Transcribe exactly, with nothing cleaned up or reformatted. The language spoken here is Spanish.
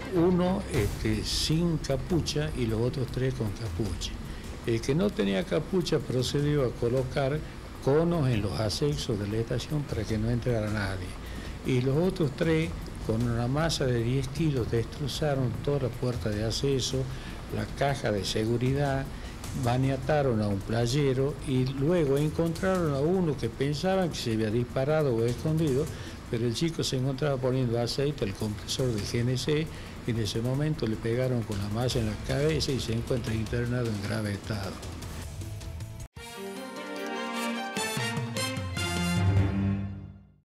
uno este, sin capucha y los otros tres con capucha. El que no tenía capucha procedió a colocar conos en los accesos de la estación para que no entrara nadie. Y los otros tres, con una masa de diez kilos, destrozaron toda la puerta de acceso, la caja de seguridad, maniataron a un playero y luego encontraron a uno que pensaban que se había disparado o escondido, pero el chico se encontraba poniendo aceite al compresor de G N C y en ese momento le pegaron con la masa en la cabeza y se encuentra internado en grave estado.